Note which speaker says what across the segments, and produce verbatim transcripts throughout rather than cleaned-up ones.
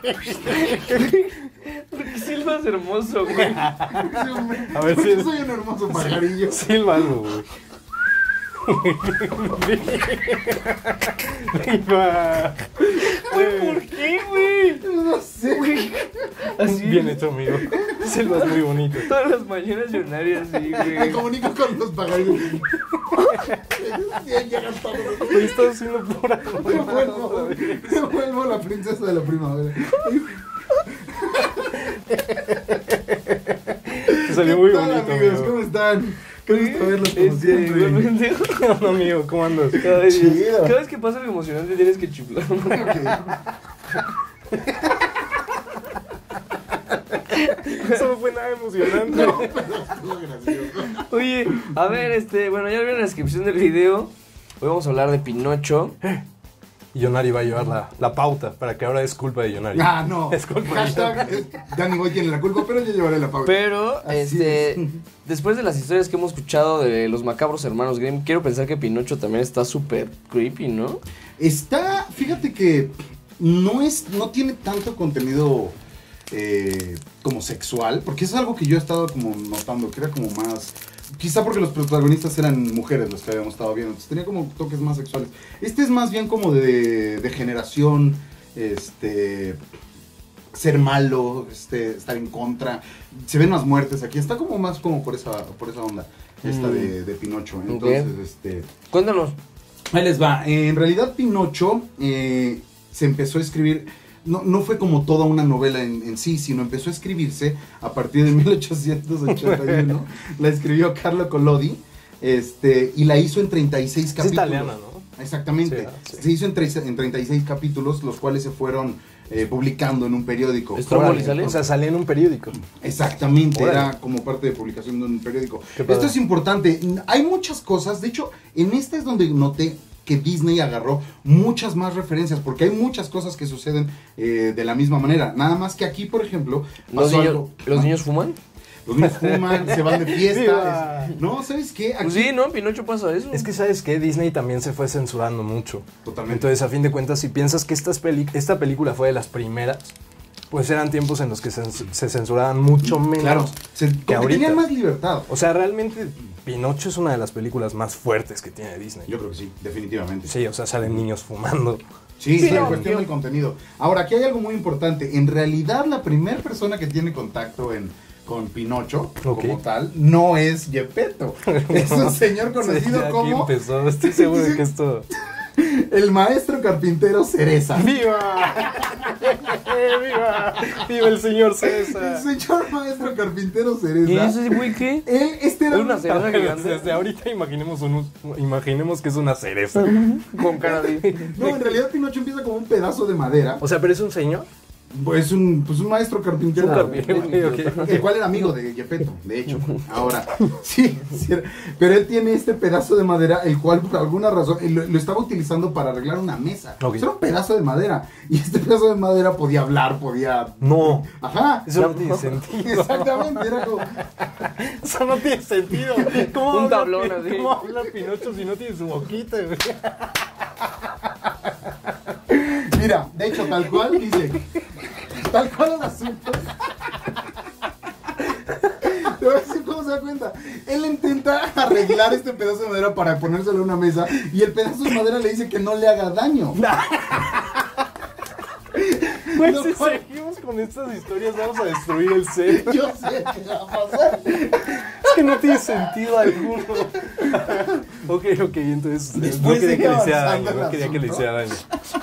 Speaker 1: Porque silbas hermoso, güey.
Speaker 2: A ver,
Speaker 3: Porque
Speaker 2: sí.
Speaker 3: soy un hermoso pajarillo.
Speaker 2: Silba algo, güey. Viva.
Speaker 1: ¿Por qué, güey?
Speaker 3: No sé.
Speaker 1: Güey. Así.
Speaker 2: Bien hecho, amigo. Silbas muy bonito.
Speaker 1: Todas las mañanas llorar así,
Speaker 3: Me
Speaker 1: güey.
Speaker 3: comunico con los pajarillos. Sí, llegan todos.
Speaker 2: Güey, estás haciendo pura.
Speaker 3: Me vuelvo, me vuelvo la princesa de la primavera.
Speaker 2: Te salió muy
Speaker 3: ¿Qué tal,
Speaker 2: bonito,
Speaker 3: amigos?
Speaker 2: amigo.
Speaker 3: ¿Cómo están? Qué gusto verlos como
Speaker 1: Este,
Speaker 3: siempre.
Speaker 1: güey, pendejo.
Speaker 2: No, amigo, ¿cómo andas?
Speaker 1: Ay,
Speaker 3: Chido.
Speaker 1: Dios. Cada vez que pasa algo emocionante tienes que chiflar.
Speaker 2: Eso no fue nada emocionante.
Speaker 3: Estuvo gracioso.
Speaker 1: Oye, a ver, este, bueno, ya vieron la descripción del video. Hoy vamos a hablar de Pinocho.
Speaker 2: Y Yonari va a llevar la, la pauta para que ahora es culpa de Yonari.
Speaker 3: Ah, no.
Speaker 2: Es culpa de
Speaker 3: Hashtag, eh, Danny Boy tiene la culpa, pero yo llevaré la pauta.
Speaker 1: Pero,
Speaker 3: Así
Speaker 1: este,
Speaker 3: es.
Speaker 1: después de las historias que hemos escuchado de los macabros hermanos Grimm, quiero pensar que Pinocho también está súper creepy, ¿no?
Speaker 3: Está, fíjate que no es, no tiene tanto contenido eh, como sexual, porque eso es algo que yo he estado como notando, que era como más, quizá porque los protagonistas eran mujeres los que habíamos estado viendo, entonces tenía como toques más sexuales. Este es más bien como de, de generación, este, ser malo, este, estar en contra, se ven más muertes aquí, está como más como por esa, por esa onda, esta
Speaker 1: Mm.
Speaker 3: de, de Pinocho, entonces,
Speaker 1: Ok.
Speaker 3: este...
Speaker 1: Cuéntanos.
Speaker 3: Ahí les va. En realidad Pinocho eh, se empezó a escribir, no, no fue como toda una novela en, en sí, sino empezó a escribirse a partir de mil ochocientos ochenta y uno. La escribió Carlo Collodi este, y la hizo en treinta y seis
Speaker 2: Es
Speaker 3: capítulos.
Speaker 2: italiana, ¿no?
Speaker 3: Exactamente.
Speaker 2: Sí, ah, sí.
Speaker 3: Se hizo en, tre- en treinta y seis capítulos, los cuales se fueron eh, publicando en un periódico.
Speaker 1: ¿Es Stromboli
Speaker 2: Órale,
Speaker 1: sale?
Speaker 2: o sea, salía en un periódico.
Speaker 3: Exactamente,
Speaker 2: Órale.
Speaker 3: era como parte de publicación de un periódico.
Speaker 2: Qué padre.
Speaker 3: Esto es importante. Hay muchas cosas, de hecho, en esta es donde noté que Disney agarró muchas más referencias, porque hay muchas cosas que suceden eh, de la misma manera. Nada más que aquí, por ejemplo,
Speaker 1: ¿Los,
Speaker 3: pasó
Speaker 1: niños,
Speaker 3: algo-
Speaker 1: ¿los
Speaker 3: Ah,
Speaker 1: niños fuman?
Speaker 3: los niños fuman, se van de fiesta.
Speaker 2: ¡Viva!
Speaker 3: es- no, ¿sabes qué? Aquí,
Speaker 1: Pues sí, ¿no? En Pinocho pasa eso.
Speaker 2: Es que, ¿sabes qué? Disney también se fue censurando mucho.
Speaker 3: Totalmente.
Speaker 2: Entonces, a fin de cuentas, si piensas que estas peli esta película fue de las primeras, pues eran tiempos en los que se, se censuraban mucho menos.
Speaker 3: claro, se,
Speaker 2: que
Speaker 3: porque
Speaker 2: ahorita.
Speaker 3: tenían más libertad.
Speaker 2: O sea, realmente Pinocho es una de las películas más fuertes que tiene Disney.
Speaker 3: Yo creo que sí, definitivamente.
Speaker 2: Sí, o sea, salen niños fumando.
Speaker 3: Sí,
Speaker 1: Sí,
Speaker 3: sí, en
Speaker 1: no,
Speaker 3: cuestión
Speaker 1: yo-
Speaker 3: del contenido. Ahora, aquí hay algo muy importante. En realidad, la primera persona que tiene contacto en, con Pinocho,
Speaker 2: Ok.
Speaker 3: como tal, no es Geppetto. Es un señor conocido
Speaker 2: Sí, aquí
Speaker 3: como
Speaker 2: empezó. Estoy seguro de que esto...
Speaker 3: el maestro carpintero Cereza.
Speaker 2: ¡Viva! ¡Viva! ¡Viva el señor
Speaker 3: El
Speaker 2: César!
Speaker 3: señor maestro carpintero
Speaker 1: ¿Y
Speaker 3: Cereza.
Speaker 1: ese güey qué?
Speaker 3: Él, este era
Speaker 1: ¿Es una
Speaker 3: un-
Speaker 1: cereza gigante?
Speaker 2: Desde ahorita imaginemos, un, imaginemos que es una cereza.
Speaker 1: Con cara de...
Speaker 3: No, en realidad Pinocho empieza como un pedazo de madera.
Speaker 2: O sea, pero es un señor.
Speaker 3: Pues un, pues un maestro carpintero.
Speaker 1: Un carpintero.
Speaker 2: Ok, ok.
Speaker 3: El cual era amigo de Geppetto, de hecho. Ahora, sí, sí era- pero él tiene este pedazo de madera, el cual por alguna razón él lo, lo estaba utilizando para arreglar una mesa.
Speaker 2: Ok.
Speaker 3: Era un pedazo de madera. Y este pedazo de madera podía hablar, podía.
Speaker 2: No.
Speaker 3: Ajá.
Speaker 2: Eso no tiene sentido.
Speaker 3: Exactamente, era como.
Speaker 2: Eso no tiene sentido. ¿Cómo
Speaker 1: Un
Speaker 2: habla
Speaker 1: tablón
Speaker 2: Pi-
Speaker 1: así.
Speaker 2: ¿Cómo habla Pinocho si no tiene su boquita, güey?
Speaker 3: Mira, de hecho, tal cual dice. Tal cual el asunto. Te voy a decir cómo se da cuenta. Él intenta arreglar este pedazo de madera para ponérselo en una mesa. Y el pedazo de madera le dice que no le haga daño.
Speaker 2: Güey,
Speaker 3: Lo
Speaker 2: si
Speaker 3: cual-
Speaker 2: seguimos con estas historias, vamos a destruir el set.
Speaker 3: Yo sé qué va a pasar.
Speaker 2: Es que no tiene sentido alguno. Ok, ok, entonces no
Speaker 3: Después
Speaker 2: quería
Speaker 3: sigue
Speaker 2: que le hiciera
Speaker 3: avanzando
Speaker 2: daño, no
Speaker 3: el
Speaker 2: quería que le
Speaker 3: asunto.
Speaker 2: hiciera daño.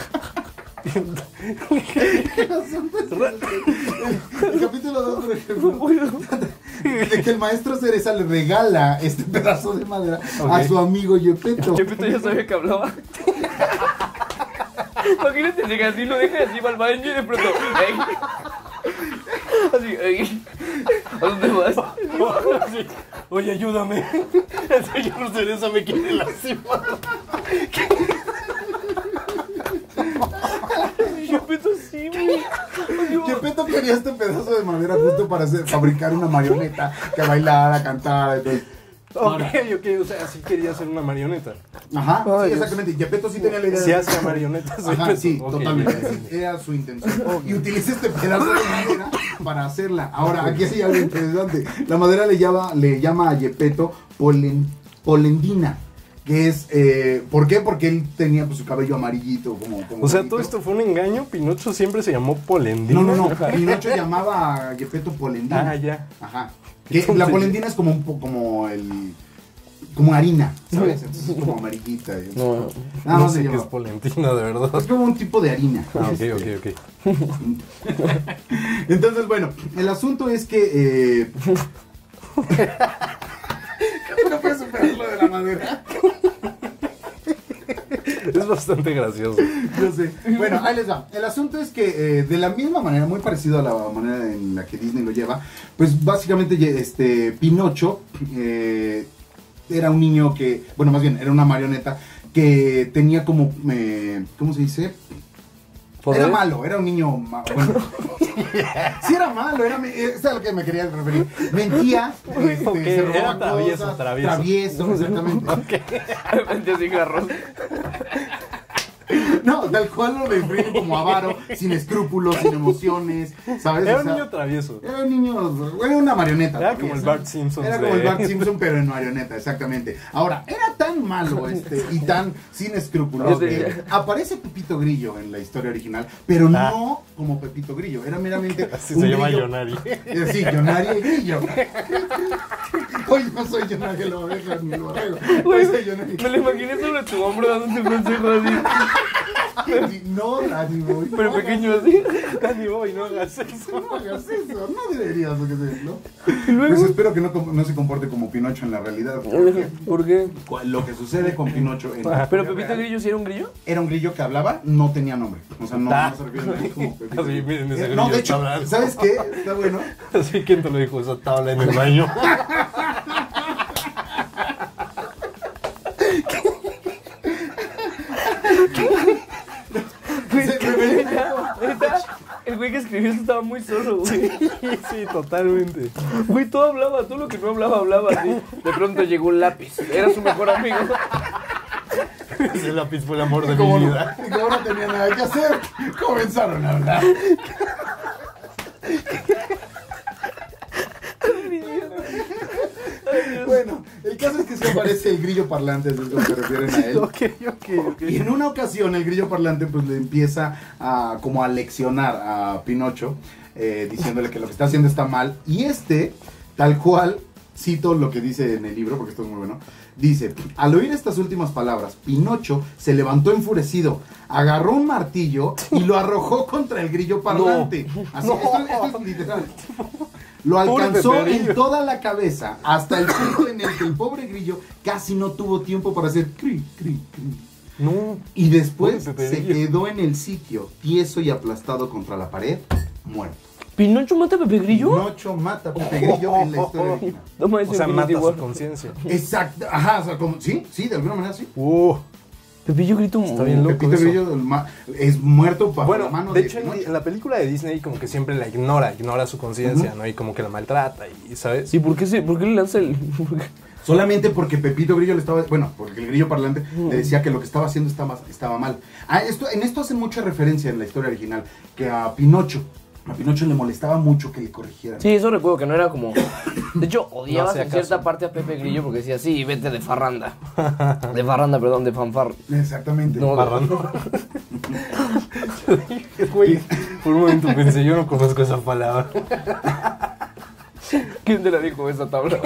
Speaker 3: El capítulo dos, por ejemplo, de que el maestro Cereza le regala este pedazo de madera a
Speaker 2: Ok.
Speaker 3: su amigo Geppetto.
Speaker 1: Chepito ya sabía que hablaba. Imagínate, llega así, lo deja así, va al baño y de pronto... ey. Así, ey. ¿A dónde vas?
Speaker 2: Sí. Oye, ayúdame. El señor Cereza me quiere lastimar.
Speaker 1: Chepito sí, güey.
Speaker 3: Geppetto quería este pedazo de madera justo para hacer, fabricar una marioneta que bailara, cantara. Entonces,
Speaker 2: Ok, ok, o sea, sí quería ser una marioneta.
Speaker 3: Ajá,
Speaker 1: Ay,
Speaker 3: sí,
Speaker 1: Dios.
Speaker 3: exactamente. Gepetto sí tenía la idea
Speaker 2: Sí
Speaker 3: de
Speaker 2: hacía marionetas.
Speaker 3: Ajá, sí,
Speaker 2: Ok,
Speaker 3: totalmente.
Speaker 2: ya, ya, ya.
Speaker 3: Era su intención. Y utiliza este pedazo de madera para hacerla. Ahora, aquí hay algo interesante. La madera le llama, le llama a Gepetto polen, polendina. Que es, eh, ¿por qué? Porque él tenía pues, su cabello amarillito. Como, como
Speaker 2: O sea,
Speaker 3: bonito.
Speaker 2: todo esto fue un engaño. Pinocho siempre se llamó Polendina.
Speaker 3: No, no, no. Pinocho llamaba a Gepetto polendina.
Speaker 2: Ah, ya.
Speaker 3: Ajá. Que
Speaker 2: Entonces-
Speaker 3: la polendina es como un poco como el. Como harina, ¿sabes? Entonces es como amarillita. y-
Speaker 1: No.
Speaker 3: Nada
Speaker 2: No
Speaker 3: más
Speaker 2: sé
Speaker 3: se
Speaker 2: qué
Speaker 3: llama.
Speaker 2: es Polendina, de verdad.
Speaker 3: Es como un tipo de harina.
Speaker 2: Ah, ok,
Speaker 3: Este,
Speaker 2: ok, ok.
Speaker 3: Entonces, bueno, el asunto es que. Eh... no puedes superar lo de la madera.
Speaker 2: Es bastante gracioso.
Speaker 3: Yo sé. Bueno, ahí les va. El asunto es que, eh, de la misma manera, muy parecido a la manera en la que Disney lo lleva, pues básicamente, este Pinocho eh, era un niño que, bueno, más bien, era una marioneta que tenía como, eh, ¿cómo se dice?
Speaker 1: ¿Poder?
Speaker 3: Era malo, era un niño ma- bueno. Sí era malo, era me- es a lo que me quería referir. Mentía, este,
Speaker 2: Ok,
Speaker 3: se robaba
Speaker 2: era travieso,
Speaker 3: cosas,
Speaker 2: travieso.
Speaker 3: travieso, exactamente.
Speaker 1: Vente así, garros.
Speaker 3: No, tal cual lo describen como avaro, sin escrúpulos, sin emociones, ¿sabes?
Speaker 2: Era
Speaker 3: O
Speaker 2: un
Speaker 3: sea,
Speaker 2: niño travieso.
Speaker 3: Era un niño, era una marioneta.
Speaker 2: Era
Speaker 3: todavía,
Speaker 2: como el
Speaker 3: ¿sabes?
Speaker 2: Bart Simpson
Speaker 3: Era
Speaker 2: de-
Speaker 3: como el Bart Simpson, pero en marioneta, exactamente. Ahora, era tan malo este y tan sin escrúpulos
Speaker 1: Ok.
Speaker 3: que aparece Pepito Grillo en la historia original, pero
Speaker 2: Ah.
Speaker 3: no como Pepito Grillo, era meramente
Speaker 2: Así
Speaker 3: un
Speaker 2: se llama
Speaker 3: grillo.
Speaker 2: Yonari.
Speaker 3: Eh, Sí, Yonari y Grillo. Hoy no soy Yonari el oveja ni el borrego. Hoy soy Yonari.
Speaker 1: Me lo imaginé sobre tu hombro dándote un consejo así.
Speaker 3: No, Dani Boy.
Speaker 1: Pero
Speaker 3: no
Speaker 1: pequeño
Speaker 3: hagas
Speaker 1: así.
Speaker 2: Dani Boy, no hagas
Speaker 3: eso,
Speaker 2: eso.
Speaker 3: No hagas eso, no deberías, ¿no? ¿no?
Speaker 1: Y luego.
Speaker 3: Pues espero que no, com- no se comporte como Pinocho en la realidad. Porque
Speaker 1: ¿Por qué?
Speaker 3: cu- lo que sucede con Pinocho en la
Speaker 1: ¿Pero
Speaker 3: historia
Speaker 1: Pepito
Speaker 3: real,
Speaker 1: Grillo sí era un grillo?
Speaker 3: era un grillo que hablaba, no tenía nombre. O sea, no,
Speaker 2: Ah.
Speaker 3: no se refiere a él como Pepito
Speaker 2: Así,
Speaker 3: Grillo.
Speaker 2: miren, ese
Speaker 3: Eh,
Speaker 2: grillo
Speaker 3: no, de
Speaker 2: está
Speaker 3: hecho,
Speaker 2: hablando.
Speaker 3: ¿sabes qué? Está bueno.
Speaker 2: Así, ¿quién te lo dijo? Esa tabla en el baño.
Speaker 1: Güey,
Speaker 3: Se reveló.
Speaker 1: neta, neta, el güey que escribió esto estaba muy solo, güey.
Speaker 2: Sí, totalmente.
Speaker 1: Güey, todo hablaba, todo lo que no hablaba, hablaba así. De pronto llegó un lápiz. Era su mejor amigo.
Speaker 2: Ese lápiz fue el amor de
Speaker 3: Como
Speaker 2: mi
Speaker 3: no,
Speaker 2: vida.
Speaker 3: y como no tenía nada que hacer, comenzaron a hablar. Bueno, el caso es que se aparece el grillo parlante, es lo que se refieren a él.
Speaker 2: Ok, ok, ok.
Speaker 3: Y en una ocasión el grillo parlante pues le empieza a como a leccionar a Pinocho, eh, diciéndole que lo que está haciendo está mal. Y este, tal cual, cito lo que dice en el libro, porque esto es muy bueno, dice, al oír estas últimas palabras, Pinocho se levantó enfurecido, agarró un martillo y lo arrojó contra el grillo parlante. Así, esto, esto es literal. Lo
Speaker 2: Pobre
Speaker 3: alcanzó
Speaker 2: Pepe Grillo.
Speaker 3: en toda la cabeza, hasta el punto en el que el pobre grillo casi no tuvo tiempo para hacer cri, cri, cri.
Speaker 2: No.
Speaker 3: Y después
Speaker 2: Pobre Pepe
Speaker 3: se
Speaker 2: Grillo.
Speaker 3: quedó en el sitio, tieso y aplastado contra la pared, muerto.
Speaker 1: ¿Pinocho mata a Pepe Grillo?
Speaker 3: Pinocho mata a Pepe Grillo en la historia original.
Speaker 1: Toma
Speaker 2: O
Speaker 1: ese
Speaker 2: sea, mata
Speaker 1: Infinity
Speaker 2: su
Speaker 1: War.
Speaker 2: conciencia.
Speaker 3: Exacto, ajá, o sea, como, sí, sí, de alguna manera sí.
Speaker 2: Uh.
Speaker 1: Pepillo grito.
Speaker 2: Está bien loco.
Speaker 3: Pepito
Speaker 2: eso.
Speaker 3: Grillo el ma- es muerto bajo
Speaker 2: Bueno,
Speaker 3: la mano
Speaker 2: de
Speaker 3: de,
Speaker 2: hecho, en,
Speaker 3: Pinocho.
Speaker 2: en la película de Disney como que siempre la ignora, ignora su conciencia, ¿no? Y como que la maltrata, y ¿sabes?
Speaker 1: ¿Y por qué, se, por qué le lanza el.? por qué?
Speaker 3: Solamente porque Pepito Grillo le estaba, bueno, porque el grillo parlante le decía que lo que estaba haciendo estaba, estaba mal. Ah, esto, en esto hacen mucha referencia en la historia original, que a Pinocho, a Pinocho le molestaba mucho que le corrigieran.
Speaker 1: Sí, eso recuerdo que no era como. De hecho, odiabas
Speaker 2: hacía
Speaker 1: en cierta
Speaker 2: caso.
Speaker 1: parte a Pepe Grillo porque decía, sí, vete de farranda. De farranda, perdón, de fanfar.
Speaker 3: Exactamente.
Speaker 1: No,
Speaker 2: Barrando. Güey, por un momento pensé, yo no conozco esa palabra.
Speaker 1: ¿Quién te la dijo esa tabla?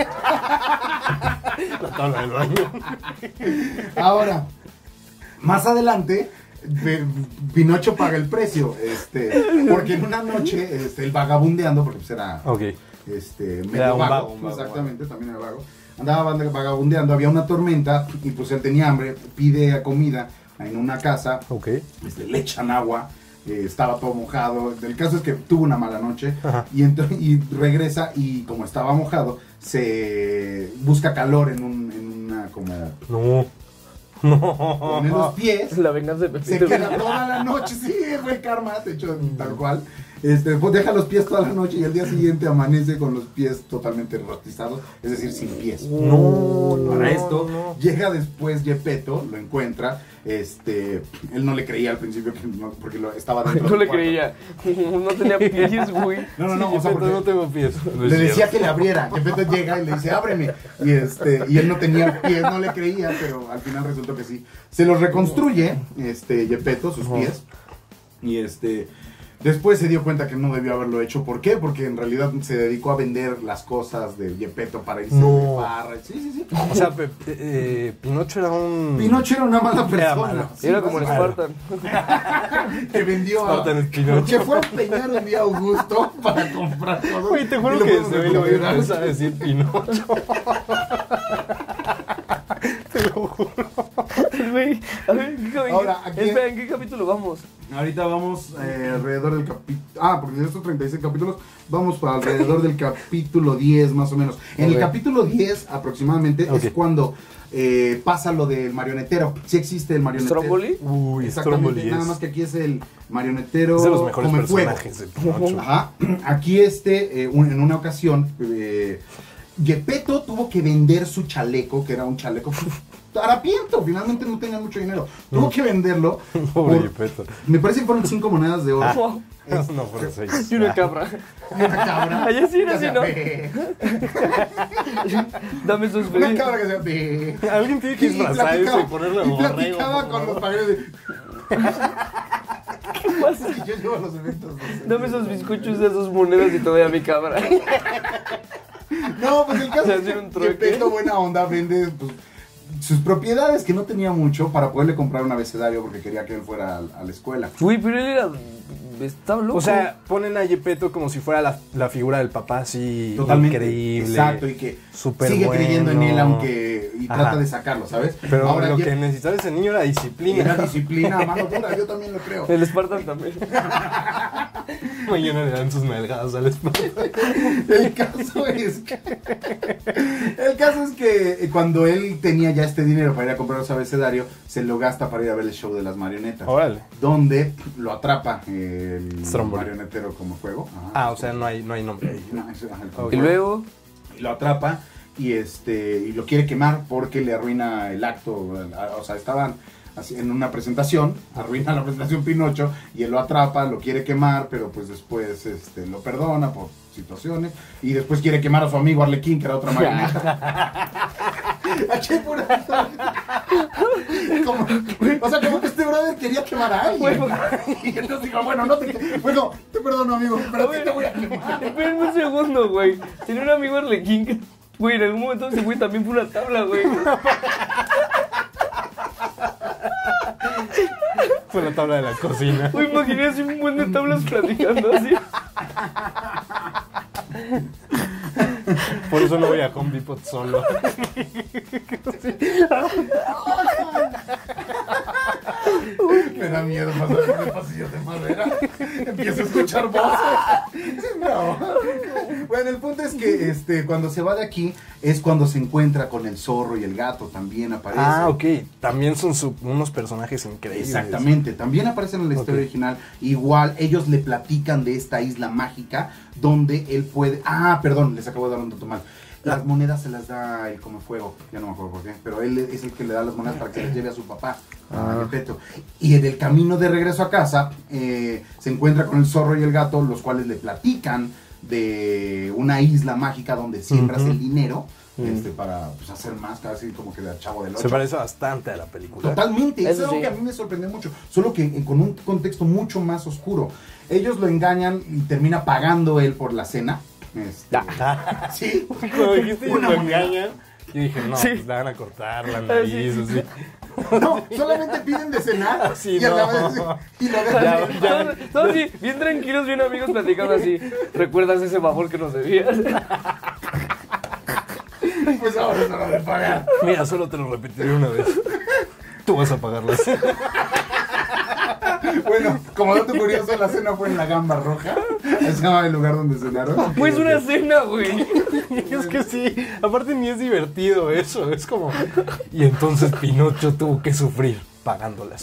Speaker 2: La tabla del baño.
Speaker 3: Ahora, más adelante, Pe- Pinocho paga el precio, este, porque en una noche, este, el vagabundeando, porque pues era,
Speaker 2: Ok.
Speaker 3: este, medio
Speaker 2: Era un
Speaker 3: vago,
Speaker 2: vago, un vago,
Speaker 3: exactamente, también era vago, andaba vagabundeando, había una tormenta, y pues él tenía hambre, pide comida en una casa,
Speaker 2: Ok.
Speaker 3: este, le echan agua, eh, estaba todo mojado, el caso es que tuvo una mala noche,
Speaker 2: Ajá.
Speaker 3: y, ento- y regresa, y como estaba mojado, se busca calor en, un, en una, como,
Speaker 2: No. No.
Speaker 3: pone los pies,
Speaker 1: La venganza de
Speaker 3: se
Speaker 1: Pepe
Speaker 3: queda
Speaker 1: Grillo.
Speaker 3: toda la noche, sí, fue el karma, de hecho, tal cual. Este, pues deja los pies toda la noche y al día siguiente amanece con los pies totalmente rostizados, es decir, sin pies.
Speaker 2: No, no,
Speaker 3: Para esto,
Speaker 2: no.
Speaker 3: llega después Gepetto, lo encuentra, este, él no le creía al principio que no, porque lo, estaba dentro
Speaker 1: No
Speaker 3: del
Speaker 1: le
Speaker 3: cuarto.
Speaker 1: creía. No tenía pies, güey.
Speaker 3: No, no, no,
Speaker 2: Sí,
Speaker 3: o sea,
Speaker 2: Gepetto,
Speaker 3: porque
Speaker 2: no tengo pies. No es
Speaker 3: le decía
Speaker 2: cierto.
Speaker 3: que le abriera. Gepetto llega y le dice, ábreme. Y, este, y él no tenía pies, no le creía, pero al final resultó que sí. Se los reconstruye, este, Gepetto, sus pies. Y este... Después se dio cuenta que no debió haberlo hecho. ¿Por qué? Porque en realidad se dedicó a vender las cosas de Gepetto para irse
Speaker 2: No.
Speaker 3: de farra. Sí, sí, sí.
Speaker 2: O sea, Pe- eh, Pinocho era un...
Speaker 3: Pinocho era una mala persona.
Speaker 2: malo.
Speaker 3: Sí,
Speaker 1: Era como el
Speaker 3: básicamente.
Speaker 1: Spartan.
Speaker 3: Que vendió a...
Speaker 2: Spartan es Pinocho.
Speaker 3: Que fue a peñar un día a Augusto para comprar todo.
Speaker 2: Güey, te
Speaker 3: Y
Speaker 2: juro
Speaker 3: lo
Speaker 2: que
Speaker 3: fuimos
Speaker 2: se
Speaker 3: a
Speaker 2: ve lo voy a
Speaker 3: comprar.
Speaker 2: empezar a decir Pinocho. Te lo juro.
Speaker 1: Güey, a ver, ¿en qué, capi-
Speaker 3: Ahora, aquí-
Speaker 1: Espera, ¿en qué capítulo vamos?
Speaker 3: Ahorita vamos eh, alrededor del capítulo... Ah, porque de estos treinta y seis capítulos vamos para alrededor del capítulo diez más o menos. En
Speaker 2: Ok.
Speaker 3: el capítulo diez aproximadamente
Speaker 2: Ok.
Speaker 3: es cuando eh, pasa lo del marionetero. Sí existe el marionetero.
Speaker 1: ¿Stromboli?
Speaker 2: Uy,
Speaker 3: Exactamente,
Speaker 2: Stromboli
Speaker 3: nada
Speaker 2: es,
Speaker 3: más que aquí es el marionetero
Speaker 2: es de los mejores
Speaker 3: come fuego.
Speaker 2: personajes de Pinocho.
Speaker 3: Ajá. Aquí este, eh, un- en una ocasión, eh, Gepetto tuvo que vender su chaleco, que era un chaleco harapiento, finalmente no tenía mucho dinero. Tuvo
Speaker 2: No.
Speaker 3: que venderlo.
Speaker 2: Pobre
Speaker 3: por-
Speaker 2: Gepetto.
Speaker 3: me parece que fueron cinco monedas de oro.
Speaker 1: Wow.
Speaker 3: Este,
Speaker 2: No, fueron seis.
Speaker 1: Y una cabra.
Speaker 3: Una cabra.
Speaker 1: Allá sí era
Speaker 3: que
Speaker 1: así,
Speaker 3: hacía
Speaker 1: ¿no?
Speaker 3: be.
Speaker 1: Dame esos
Speaker 3: Una
Speaker 1: felices.
Speaker 3: cabra que hacía be.
Speaker 2: Alguien tiene que
Speaker 3: Y
Speaker 2: disfrazarse y
Speaker 3: platicaba-
Speaker 2: ponerle
Speaker 3: y
Speaker 2: borrego.
Speaker 3: platicaba
Speaker 2: por
Speaker 3: con los
Speaker 2: favor.
Speaker 3: pañuelos de...
Speaker 1: ¿Qué pasa?
Speaker 3: Y yo llevo a los eventos. no sé.
Speaker 1: Dame esos bizcochos de esas monedas y te doy a mi cabra.
Speaker 3: No, pues el caso
Speaker 1: Se
Speaker 3: es
Speaker 1: hace
Speaker 3: que
Speaker 1: un trueque.
Speaker 3: Gepetto buena onda vende pues, sus propiedades, que no tenía mucho, para poderle comprar un abecedario porque quería que él fuera a, a la escuela.
Speaker 1: Güey, pero él era... Estaba loco.
Speaker 2: O sea, ponen a Gepetto como si fuera la, la figura del papá así
Speaker 3: Totalmente.
Speaker 2: increíble.
Speaker 3: Exacto, y que
Speaker 2: súper
Speaker 3: sigue creyendo en
Speaker 2: bueno.
Speaker 3: él, aunque... Y trata
Speaker 2: Ajá.
Speaker 3: de sacarlo, ¿sabes?
Speaker 2: Pero
Speaker 3: Ahora
Speaker 2: lo
Speaker 3: Gep-
Speaker 2: que necesitaba ese niño era disciplina.
Speaker 3: Era disciplina, mano dura, yo también lo creo.
Speaker 1: el Spartan también.
Speaker 2: Mañana le dan sus nalgadas al esposo.
Speaker 3: El caso es que... El caso es que cuando él tenía ya este dinero para ir a comprar su abecedario, se lo gasta para ir a ver el show de las marionetas.
Speaker 2: Órale.
Speaker 3: Donde lo atrapa el
Speaker 2: Stromboli.
Speaker 3: marionetero como juego. Ajá.
Speaker 2: Ah, o sea, no hay, no hay nombre ahí.
Speaker 3: No, es- ajá, el como
Speaker 2: Ok.
Speaker 1: Y
Speaker 3: juego.
Speaker 1: luego...
Speaker 3: Y lo atrapa y este y lo quiere quemar porque le arruina el acto. O sea, estaban así en una presentación, arruina la presentación Pinocho y él lo atrapa, lo quiere quemar, pero pues después este, lo perdona por situaciones y después quiere quemar a su amigo Arlequín, que era otra marioneta. Aquí hay pura- Como- o sea, como que este brother quería quemar a alguien. Y entonces dijo, bueno, no te... Bueno, te perdono, amigo, pero sí te voy a quemar.
Speaker 1: Espérenme un segundo, güey. Tenía un amigo Arlequín que... Güey, en algún momento ese güey también fue una tabla, güey.
Speaker 2: Fue la tabla de la cocina.
Speaker 1: Güey, imagínate un buen de tablas platicando así.
Speaker 2: Por eso no voy a Home Depot solo.
Speaker 3: Me da miedo pasar por el pasillo de madera. Empiezo a escuchar voces. No. Bueno, el punto es que este, cuando se va de aquí es cuando se encuentra con el zorro y el gato. También aparece.
Speaker 2: Ah, ok. También son su- unos personajes increíbles.
Speaker 3: Exactamente, también aparecen en la historia
Speaker 2: Ok.
Speaker 3: original. Igual ellos le platican de esta isla mágica donde él puede... Ah, perdón, les acabo de dar un dato mal. Las monedas se las da el come fuego, ya no me acuerdo por qué, pero él es el que le da las monedas para que las lleve a su papá, a
Speaker 1: Ah.
Speaker 3: Gepetto. Y en el camino de regreso a casa eh, se encuentra con el zorro y el gato, los cuales le platican de una isla mágica donde siembras
Speaker 2: Ujú.
Speaker 3: el dinero
Speaker 2: Ujú.
Speaker 3: este, para pues, hacer más, casi como que de Chavo del Ocho.
Speaker 2: Se parece bastante a la película.
Speaker 3: Totalmente, eso
Speaker 1: Eso
Speaker 3: es algo
Speaker 1: sí.
Speaker 3: que a mí me sorprendió mucho, solo que eh, con un contexto mucho más oscuro. Ellos lo engañan y termina pagando él por la cena. Este, sí,
Speaker 2: Cuando dijiste que
Speaker 3: Una
Speaker 2: lo
Speaker 3: moneda.
Speaker 2: engañan, yo dije, no,
Speaker 1: Sí.
Speaker 2: pues le van a cortar la nariz, así.
Speaker 3: no, solamente piden de cenar
Speaker 2: Sí,
Speaker 3: y, a la
Speaker 2: no.
Speaker 3: vez- y lo dejan.
Speaker 2: Ya, ya.
Speaker 1: Todos, todos así, bien tranquilos, bien amigos, platicando así. ¿Recuerdas ese favor que nos debías?
Speaker 3: Pues ahora es hora de pagar.
Speaker 2: Mira, solo te lo repetiré una vez. Tú vas a pagarlas.
Speaker 3: Bueno, como dato curioso, la cena fue en la Gamba Roja. Se llama el lugar donde cenaron.
Speaker 1: Pues una cena, güey.
Speaker 2: Es que sí, aparte ni es divertido eso, es como... Y entonces Pinocho tuvo que sufrir pagándolas.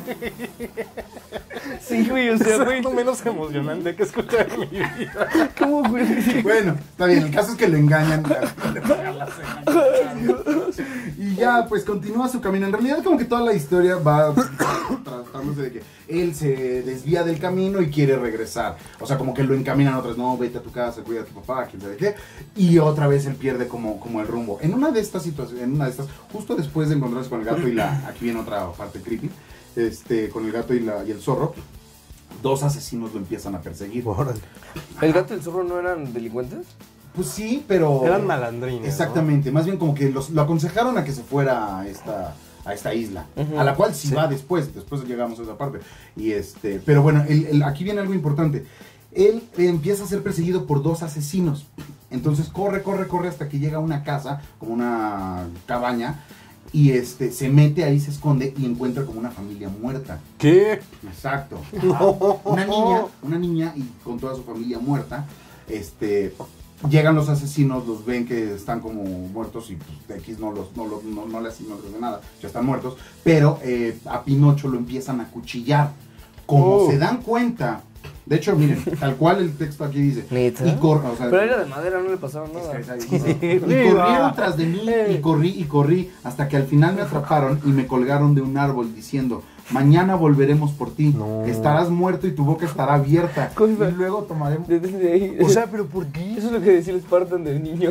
Speaker 1: Sí, güey, o sea,
Speaker 2: Es
Speaker 1: güey.
Speaker 2: lo menos emocionante que he escuchado en mi vida.
Speaker 1: ¿Cómo, güey?
Speaker 3: Bueno, está bien, el caso es que lo engañan. Le pagan la cena. Y ya, pues continúa su camino. En realidad, como que toda la historia va tratándose de que él se desvía del camino y quiere regresar. O sea, como que lo encaminan otras, no, vete a tu casa, cuida a tu papá, quién sabe qué. Y otra vez él pierde como, como el rumbo. En una de estas situaciones, en una de estas, justo después de encontrarse con el gato y la, aquí viene otra parte creepy, este, con el gato y, la, y el zorro, dos asesinos lo empiezan a perseguir.
Speaker 2: Órale.
Speaker 1: ¿El gato y el zorro no eran delincuentes?
Speaker 3: Pues sí, pero...
Speaker 2: Eran malandrines.
Speaker 3: Exactamente, más bien como que los, lo aconsejaron a que se fuera a esta, a esta isla,
Speaker 1: Ujú.
Speaker 3: a la cual sí,
Speaker 2: Sí.
Speaker 3: va después, después llegamos a esa parte. Y este, pero bueno, el- el- aquí viene algo importante. Él empieza a ser perseguido por dos asesinos. Entonces corre, corre, corre hasta que llega a una casa, como una cabaña, y este, se mete ahí, se esconde y encuentra como una familia muerta.
Speaker 2: ¿Qué?
Speaker 3: Exacto.
Speaker 2: No.
Speaker 3: Una niña, una niña y con toda su familia muerta. Este, llegan los asesinos, los ven que están como muertos y pues, de X no los, no los, no, no le hacen no les hacen nada, ya están muertos. Pero eh, a Pinocho lo empiezan a cuchillar. Como
Speaker 2: Oh.
Speaker 3: se dan cuenta, de hecho, miren, tal cual el texto aquí dice.
Speaker 1: ¿Neta?
Speaker 3: Y cor- o sea,
Speaker 1: Pero era de madera, no le pasaba nada.
Speaker 3: es que ahí dice, y corrieron tras de mí y corrí y corrí hasta que al final me atraparon y me colgaron de un árbol diciendo, mañana volveremos por ti,
Speaker 2: No.
Speaker 3: estarás muerto y tu boca estará abierta
Speaker 1: Cosa.
Speaker 3: y luego tomaremos...
Speaker 1: Desde de ahí.
Speaker 2: O sea, ¿pero por qué?
Speaker 1: Eso es lo que decía el Spartan del niño.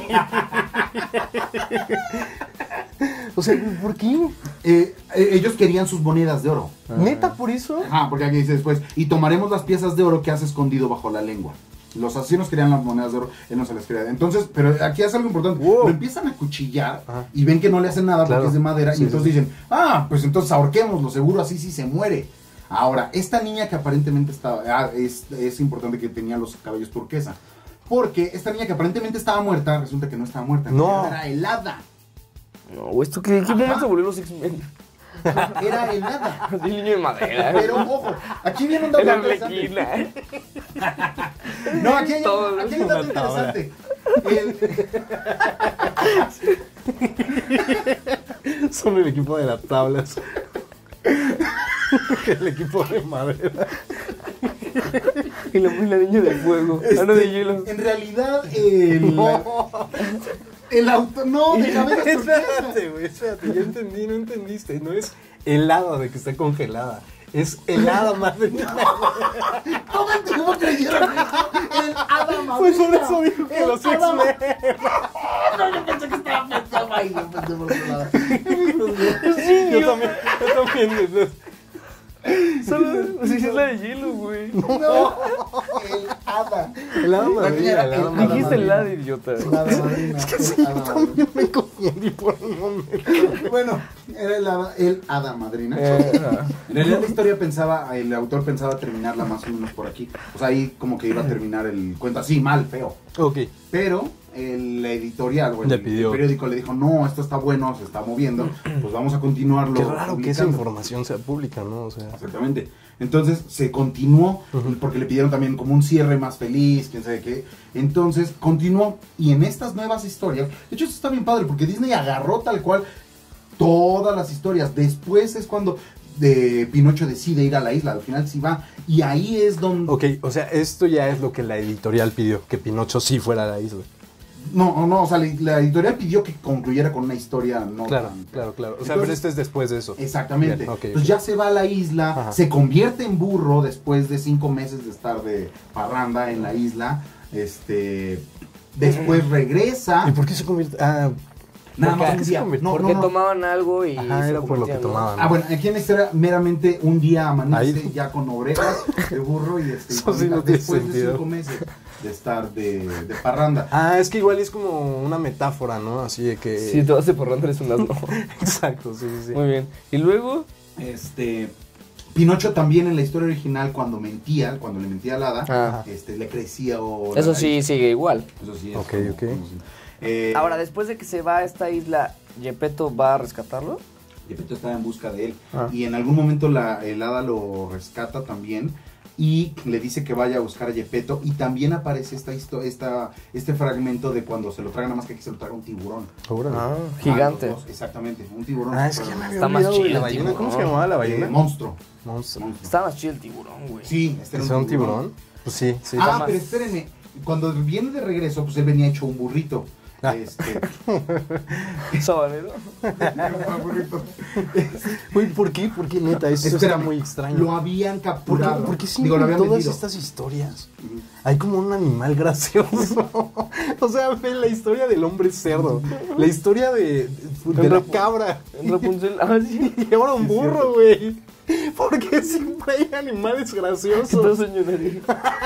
Speaker 2: O sea, ¿por qué?
Speaker 3: Eh, eh, ellos querían sus monedas de oro.
Speaker 2: ¿Neta por eso?
Speaker 3: Ajá, porque aquí dice después, y tomaremos las piezas de oro que has escondido bajo la lengua. Los asesinos querían las monedas de oro, él no se las quería. Entonces, pero aquí hace algo importante.
Speaker 2: Wow.
Speaker 3: Lo empiezan a cuchillar
Speaker 2: Ajá.
Speaker 3: y ven que no le hacen nada
Speaker 2: Claro.
Speaker 3: porque es de madera.
Speaker 2: Sí,
Speaker 3: y entonces
Speaker 2: sí, sí.
Speaker 3: dicen, ah, pues entonces ahorquémoslo, seguro así sí se muere. Ahora, esta niña que aparentemente estaba, ah, es, es importante que tenía los cabellos turquesa. Porque esta niña que aparentemente estaba muerta, resulta que no estaba muerta. en
Speaker 2: No.
Speaker 3: realidad Era helada.
Speaker 1: No, ¿esto qué, qué
Speaker 3: Ajá.
Speaker 1: momento volvió los X-Men?
Speaker 3: Era helada.
Speaker 1: El niño de madera.
Speaker 3: Pero ojo, aquí viene un dato
Speaker 1: La
Speaker 3: interesante.
Speaker 1: Arlequina.
Speaker 3: No, aquí hay,
Speaker 1: Todo
Speaker 3: aquí hay
Speaker 1: es
Speaker 3: un dato
Speaker 2: una tabla.
Speaker 3: interesante. El-
Speaker 2: Son el equipo de las tablas. El equipo de madera.
Speaker 1: Y la, y la niña de fuego. Ah, no, de hielo.
Speaker 3: En realidad, el, el auto. No, de cabeza
Speaker 2: Espérate, güey, espérate, ya entendí, no entendiste. No es helada de que está congelada. Es helada madrina.
Speaker 3: ¿Cómo creyeron eso? El hada madrina.
Speaker 2: Pues por eso dijo que
Speaker 3: El
Speaker 2: los
Speaker 3: hada ma-
Speaker 2: X-Men.
Speaker 3: No, yo pensé que estaba pensando ahí. Yo pensé por otro lado.
Speaker 2: Yo también, yo también. desde-
Speaker 1: Solo, o sea, es la de hielo, güey.
Speaker 3: No, el hada.
Speaker 2: Helada
Speaker 3: La niña era
Speaker 2: madrina, helada
Speaker 3: el hada
Speaker 1: Dijiste el
Speaker 3: madrina.
Speaker 1: lado, idiota.
Speaker 3: El hada madrina. El hada madrina.
Speaker 2: Yo me confundí por un momento.
Speaker 3: Bueno, era el hada, el hada madrina.
Speaker 1: Eh, ah.
Speaker 3: En realidad la historia pensaba, el autor pensaba terminarla más o menos por aquí. O sea, ahí como que iba a terminar el cuento así, mal, feo.
Speaker 2: Ok.
Speaker 3: Pero el, la editorial o el,
Speaker 2: Le pidió.
Speaker 3: el periódico le dijo, no, esto está bueno, se está moviendo, pues vamos a continuarlo.
Speaker 2: Qué raro que esa
Speaker 3: publicando".
Speaker 2: información sea pública, ¿no? O sea.
Speaker 3: Exactamente. Entonces se continuó,
Speaker 2: Ujú.
Speaker 3: porque le pidieron también como un cierre más feliz, quién sabe qué. Entonces continuó, y en estas nuevas historias, de hecho eso está bien padre, porque Disney agarró tal cual todas las historias. Después es cuando de Pinocho decide ir a la isla, al final sí va, y ahí es donde...
Speaker 2: Ok, o sea, esto ya es lo que la editorial pidió, que Pinocho sí fuera a la isla.
Speaker 3: No, no, o sea, la, la editorial pidió que concluyera con una historia no
Speaker 2: Claro,
Speaker 3: tan-
Speaker 2: claro, claro. O sea,
Speaker 3: Entonces-
Speaker 2: pero este es después de eso.
Speaker 3: Exactamente.
Speaker 2: Bien, ok,
Speaker 3: Entonces
Speaker 2: ok.
Speaker 3: ya se va a la isla,
Speaker 2: Ajá.
Speaker 3: se convierte en burro después de cinco meses de estar de parranda en la isla. Este, después regresa.
Speaker 2: ¿Y por qué se convierte? Ah,
Speaker 3: Nada
Speaker 2: ¿por
Speaker 3: más
Speaker 2: qué
Speaker 3: un
Speaker 2: se
Speaker 3: día.
Speaker 2: convirtió?
Speaker 3: No,
Speaker 1: Porque
Speaker 3: no, no.
Speaker 1: tomaban algo y.
Speaker 2: Ajá,
Speaker 1: se
Speaker 2: era por lo que
Speaker 1: convertían, ¿no?
Speaker 2: tomaban.
Speaker 3: Ah, bueno, aquí en la historia meramente un día amanece
Speaker 2: Ahí-
Speaker 3: ya con orejas de burro y este, y
Speaker 2: Eso sí
Speaker 3: patitas
Speaker 2: no tiene
Speaker 3: después de
Speaker 2: sentido.
Speaker 3: cinco meses de estar de, de parranda.
Speaker 2: Ah, es que igual es como una metáfora, ¿no? Así de que...
Speaker 1: Sí, te vas de porrando, eres un asno.
Speaker 2: Exacto, sí, sí, sí.
Speaker 1: Muy bien. Y luego.
Speaker 3: Este, Pinocho también en la historia original cuando mentía, cuando le mentía al hada,
Speaker 1: Ah.
Speaker 3: este, le crecía o
Speaker 1: Eso sí sigue igual.
Speaker 3: Eso sí es
Speaker 2: Ok,
Speaker 3: como-
Speaker 2: ok.
Speaker 3: como si- eh,
Speaker 1: Ahora, después de que se va a esta isla, ¿Gepetto va a rescatarlo?
Speaker 3: Gepetto estaba en busca de él.
Speaker 1: Ah.
Speaker 3: Y en algún momento la, el hada lo rescata también. y le dice que vaya a buscar a Gepetto, y también aparece esta, histo- esta este fragmento de cuando se lo traga, nada más que aquí se lo traga un tiburón.
Speaker 4: Ah, gigante.
Speaker 3: Ah, los dos, exactamente, un tiburón.
Speaker 2: Ah, es que ya me había
Speaker 1: Está más
Speaker 2: olvidado de
Speaker 1: chido
Speaker 2: la
Speaker 1: el
Speaker 2: ballena. ¿Cómo se
Speaker 1: tiburón.
Speaker 2: llamaba la
Speaker 3: Eh,
Speaker 2: ballena?
Speaker 3: monstruo.
Speaker 2: Monstruo.
Speaker 3: monstruo.
Speaker 1: Está más chido el tiburón, güey.
Speaker 3: Sí, este
Speaker 2: ¿Es
Speaker 3: era
Speaker 2: un tiburón? Pues sí, sí.
Speaker 3: Ah,
Speaker 1: más-
Speaker 3: pero espérenme, cuando viene de regreso, pues él venía hecho un burrito.
Speaker 2: Ah.
Speaker 3: Este,
Speaker 1: Sabanero.
Speaker 3: un burrito.
Speaker 2: Güey, ¿por qué? ¿Por qué, neta? Eso está
Speaker 3: Espérame,
Speaker 2: muy extraño.
Speaker 3: Lo habían
Speaker 2: ¿Por qué,
Speaker 3: capturado.
Speaker 2: por qué
Speaker 3: Digo,
Speaker 2: siempre
Speaker 3: lo
Speaker 2: en
Speaker 3: habían
Speaker 2: todas
Speaker 3: vendido.
Speaker 2: estas historias
Speaker 3: Ujú.
Speaker 2: hay como un animal gracioso? O sea, ve la historia del hombre cerdo, la historia de, de
Speaker 1: El
Speaker 2: la
Speaker 1: Rapu-
Speaker 2: cabra
Speaker 1: En Rapunzel. Ah, sí.
Speaker 2: y ahora un burro, güey. ¿Por qué siempre hay animales
Speaker 1: ¿Qué tal,
Speaker 2: graciosos?
Speaker 1: señor?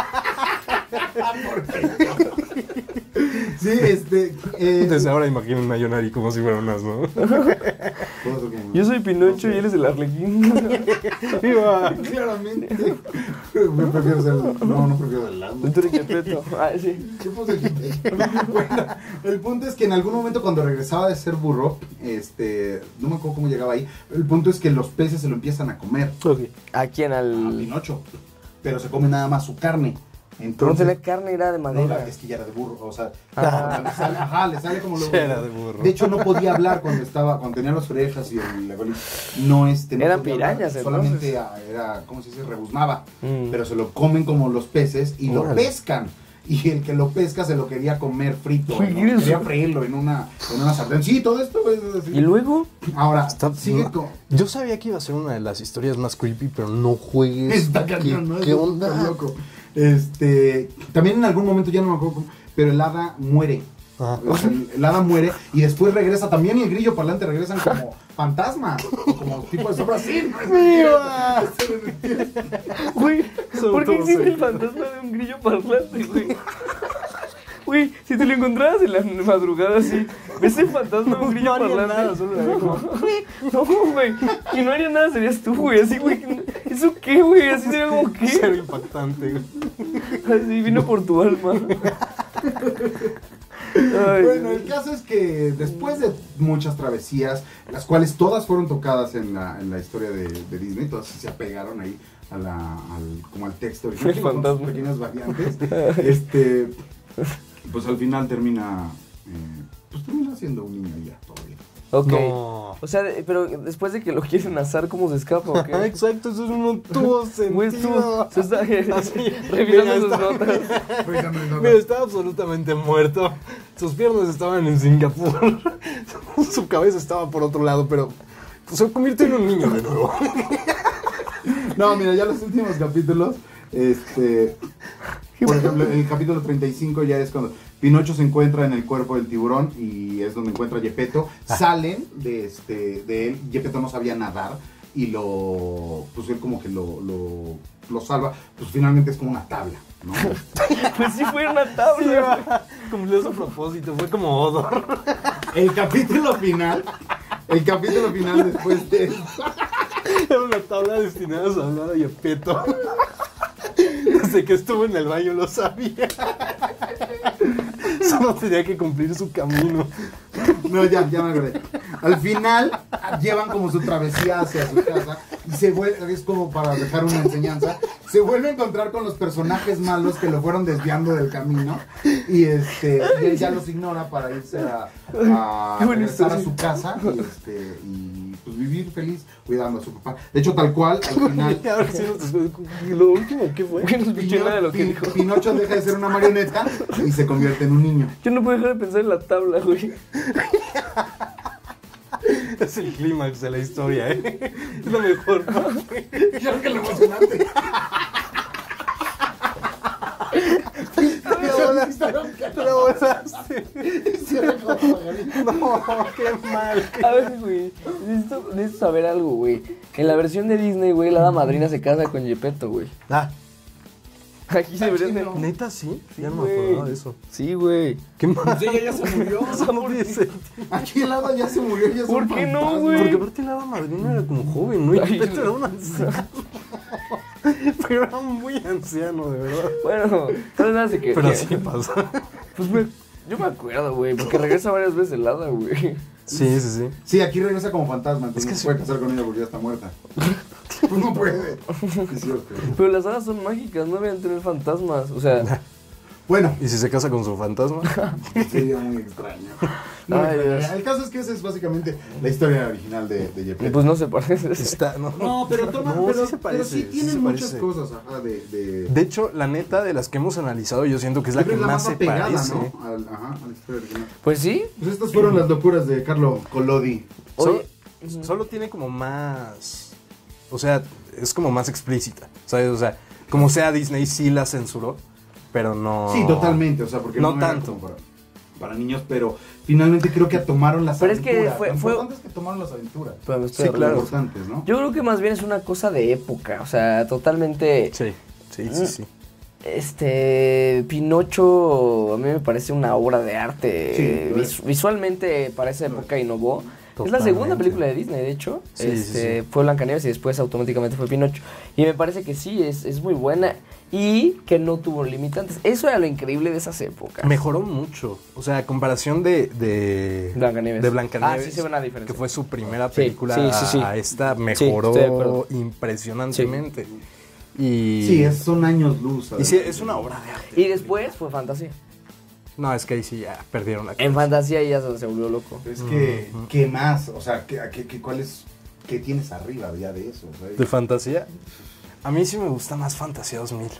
Speaker 3: Sí, este. Eh,
Speaker 2: Desde ahora imaginen a Yonari como si fuera un asno.
Speaker 1: Yo soy Pinocho y él es el Arlequín.
Speaker 2: ¡Viva!
Speaker 3: Claramente. Me prefiero ser. No, no prefiero el asno.
Speaker 1: Tú eres Gepetto. Ah, sí.
Speaker 3: ¿Qué pasa aquí? Bueno, el punto es que en algún momento cuando regresaba de ser burro, este, no me acuerdo cómo llegaba ahí, el punto es que los peces se lo empiezan a comer
Speaker 1: ¿A quién?
Speaker 3: a
Speaker 1: Al.
Speaker 3: Pinocho, pero se come nada más su carne.
Speaker 1: Pero
Speaker 3: Entonces,
Speaker 1: la carne era de
Speaker 3: no,
Speaker 1: madera.
Speaker 3: la- es que ya era de burro, o sea,
Speaker 1: Ah.
Speaker 3: le sale, ajá, le sale como lo
Speaker 2: Ya era de burro.
Speaker 3: De hecho no podía hablar cuando estaba, cuando tenía las orejas y el, la colita. No este, no
Speaker 1: Eran
Speaker 3: podía hablar,
Speaker 1: pirañas,
Speaker 3: solamente
Speaker 1: entonces.
Speaker 3: ah, era, ¿cómo se dice? Rebuznaba.
Speaker 1: Mm.
Speaker 3: Pero se lo comen como los peces y lo
Speaker 2: Órale.
Speaker 3: pescan. Y el que lo pesca se lo quería comer frito,
Speaker 1: Uy,
Speaker 3: ¿no?
Speaker 1: ¿quieres?
Speaker 3: Quería freírlo en una, en una sartén. Sí, todo esto es así.
Speaker 1: ¿Y luego?
Speaker 3: Ahora,
Speaker 2: Está-
Speaker 3: sigue
Speaker 2: no,
Speaker 3: con...
Speaker 2: Yo sabía que iba a ser una de las historias más creepy, pero no juegues.
Speaker 3: Está
Speaker 2: ¿Qué,
Speaker 3: cañón, ¿no?
Speaker 2: qué
Speaker 3: Está
Speaker 2: onda?
Speaker 3: loco. Este, también en algún momento, ya no me acuerdo cómo, pero el hada muere.
Speaker 2: Ah.
Speaker 3: O sea, el, el hada muere y después regresa también, y el grillo parlante regresan como fantasmas, o como tipo de sombra así.
Speaker 2: ¡Viva!
Speaker 1: Güey,
Speaker 2: Son
Speaker 1: ¿por qué
Speaker 2: todos
Speaker 1: existe el
Speaker 2: ellos.
Speaker 1: fantasma de un grillo parlante, güey? Güey, si te lo encontraras en la madrugada así, ves el fantasma de un grillo
Speaker 2: No haría
Speaker 1: parlante.
Speaker 2: nada, solo la dejo.
Speaker 1: No, güey. Y no haría nada, serías tú, güey. Así, güey. ¿Eso qué, güey? Así sería como
Speaker 2: Cero
Speaker 1: qué.
Speaker 2: impactante, güey.
Speaker 1: Así vino por tu alma. Ay,
Speaker 3: Bueno, el caso es que después de muchas travesías, las cuales todas fueron tocadas en la, en la historia de, de Disney, todas se apegaron ahí a la, al, como al texto original,
Speaker 1: El
Speaker 3: con sus
Speaker 1: fantasma.
Speaker 3: pequeñas variantes, este, pues al final termina, eh, pues termina siendo un niño ya, todo bien.
Speaker 1: ok.
Speaker 2: No.
Speaker 1: O sea, de- pero después de que lo quieren asar, ¿cómo se escapa o
Speaker 2: Ah,
Speaker 1: qué?
Speaker 2: exacto, eso no tuvo
Speaker 1: Güey,
Speaker 2: sentido.
Speaker 1: estuvo. Se está
Speaker 2: Así,
Speaker 1: revisando
Speaker 2: mira,
Speaker 1: sus
Speaker 2: está-
Speaker 1: notas.
Speaker 2: Mira, estaba absolutamente muerto. Sus piernas estaban en Singapur. Su cabeza estaba por otro lado, pero pues, se convirtió en un niño de nuevo.
Speaker 3: No, mira, ya los últimos capítulos, este, por ejemplo, el capítulo treinta y cinco ya es cuando Pinocho se encuentra en el cuerpo del tiburón y es donde encuentra a Gepetto. Salen de, este, de él, Gepetto no sabía nadar y lo, pues él como que lo, lo, lo salva, pues finalmente es como una tabla, ¿no?
Speaker 1: Pues sí fue una tabla.
Speaker 2: Cumplió su propósito, fue como Odor.
Speaker 3: El capítulo final, el capítulo final después de
Speaker 2: Era una tabla destinada a hablar a Gepetto. Desde que estuvo en el baño lo sabía. Solo tenía que cumplir su camino.
Speaker 3: No, ya, ya me acordé. Al final llevan como su travesía hacia su casa y se vuelve, es como para dejar una enseñanza, se vuelve a encontrar con los personajes malos que lo fueron desviando del camino y este y él ya los ignora para irse a, a
Speaker 1: Qué buena
Speaker 3: regresar a
Speaker 1: historia.
Speaker 3: su casa y, este, y pues vivir feliz cuidando a su papá. De hecho, tal cual, al final
Speaker 2: A ver si nos después. Lo último, ¿qué fue?
Speaker 1: Güey, no escuché nada de lo que
Speaker 3: Pin-
Speaker 1: dijo.
Speaker 3: Pinocho deja de ser una marioneta y se convierte en un niño.
Speaker 1: Yo no puedo dejar de pensar en la tabla, güey.
Speaker 2: Es el clímax de la historia, ¿eh? Es lo mejor.
Speaker 3: Claro que lo emocionante.
Speaker 2: Lo volaste. No, qué mal.
Speaker 1: A ver, güey. Necesito, necesito saber algo, güey. En la versión de Disney, güey, la hada madrina se casa con Gepetto, güey.
Speaker 2: Ah,
Speaker 1: Aquí se deberían de.
Speaker 2: ¿neta sí? Ya no me
Speaker 1: güey.
Speaker 2: acordaba de eso.
Speaker 1: Sí, güey.
Speaker 2: ¿Qué más?
Speaker 3: Ella ya se murió.
Speaker 2: No dice.
Speaker 3: Aquí el hada ya se murió, ya es
Speaker 1: ¿Por
Speaker 3: un
Speaker 1: qué no,
Speaker 3: fantasma.
Speaker 1: güey?
Speaker 2: Porque aparte la hada madrina era como joven, ¿no? Y
Speaker 1: Ay,
Speaker 2: Gepetto
Speaker 1: no.
Speaker 2: era un anciano. Pero era muy anciano, de verdad.
Speaker 1: Bueno, entonces nada, se que.
Speaker 2: Pero
Speaker 1: que-
Speaker 2: sí pasa.
Speaker 1: Pues, güey, Yo me acuerdo, güey, porque regresa varias veces el hada, güey.
Speaker 2: Sí, sí, sí.
Speaker 3: Sí, aquí regresa como fantasma, entonces
Speaker 2: Es que
Speaker 3: no
Speaker 2: sí.
Speaker 3: se puede casar con ella porque ya está muerta. Pues no puede. Es cierto.
Speaker 1: Pero las hadas son mágicas, no deben tener fantasmas. O sea,
Speaker 3: Bueno,
Speaker 2: ¿Y si se casa con su fantasma?
Speaker 3: sería muy extraño. No,
Speaker 1: Ay,
Speaker 3: extraño.
Speaker 1: Dios.
Speaker 3: El caso es que esa es básicamente la historia original de, de Gepetto.
Speaker 1: pues no se parece.
Speaker 2: Está, no,
Speaker 3: No, pero toma,
Speaker 2: No,
Speaker 3: pero,
Speaker 2: sí se
Speaker 3: pero
Speaker 2: parece,
Speaker 3: sí
Speaker 2: sí
Speaker 3: tienen
Speaker 2: se
Speaker 3: muchas
Speaker 2: parece.
Speaker 3: cosas, ajá, de... de...
Speaker 2: De hecho, la neta, de las que hemos analizado, yo siento que es la
Speaker 3: Creo
Speaker 2: que más se
Speaker 3: apegada,
Speaker 2: parece.
Speaker 3: ¿no? Al, ajá, a la historia original.
Speaker 1: Pues sí.
Speaker 3: Pues estas fueron las locuras de Carlo Collodi.
Speaker 2: Solo,
Speaker 1: Oye.
Speaker 2: solo tiene como más... O sea, es como más explícita, ¿sabes? O sea, como sea Disney sí la censuró, pero no...
Speaker 3: Sí, totalmente, o sea, porque
Speaker 2: No
Speaker 3: no, era
Speaker 2: tanto.
Speaker 3: como para, para niños, pero finalmente creo que tomaron las
Speaker 1: Pero es que
Speaker 3: aventuras.
Speaker 1: fue-
Speaker 3: Lo
Speaker 1: fue-
Speaker 3: importante es que tomaron las aventuras.
Speaker 1: Pero me estoy
Speaker 2: Sí,
Speaker 3: Lo
Speaker 2: claro.
Speaker 3: importantes, ¿no?
Speaker 1: Yo creo que más bien es una cosa de época. O sea, totalmente.
Speaker 2: Sí, sí, sí, sí.
Speaker 1: Este. Pinocho a mí me parece una obra de arte.
Speaker 3: Sí, lo
Speaker 1: Vis- visualmente para esa época innovó. Es la
Speaker 2: Totalmente.
Speaker 1: segunda película de Disney, de hecho.
Speaker 2: Sí, sí,
Speaker 1: este,
Speaker 2: sí.
Speaker 1: Fue Blancanieves y después automáticamente fue Pinocho. Y me parece que sí, es, es muy buena. Y que no tuvo limitantes. Eso era lo increíble de esas épocas.
Speaker 2: Mejoró mucho. O sea, a comparación de... de
Speaker 1: Blancanieves.
Speaker 2: De Blancanieves.
Speaker 1: Ah, sí se ve una diferencia.
Speaker 2: Que fue su primera
Speaker 1: Sí,
Speaker 2: película
Speaker 1: sí, sí, sí.
Speaker 2: a, a esta
Speaker 1: Sí, estoy de
Speaker 2: mejoró
Speaker 1: acuerdo.
Speaker 2: impresionantemente. Y...
Speaker 3: Sí, es, son años luz.
Speaker 2: Y
Speaker 3: ¿sabes?
Speaker 2: sí, es una obra de arte.
Speaker 1: Y después fue Fantasía.
Speaker 2: No, es que ahí sí ya perdieron la
Speaker 1: En
Speaker 2: cabeza.
Speaker 1: Fantasía ya se, se volvió loco.
Speaker 3: Es que,
Speaker 2: Ujú.
Speaker 3: ¿qué más? O sea, ¿qué, qué, qué, cuál es, ¿qué tienes arriba ya de eso? ¿sabes?
Speaker 2: ¿De fantasía? A mí sí me gusta más Fantasía dos mil.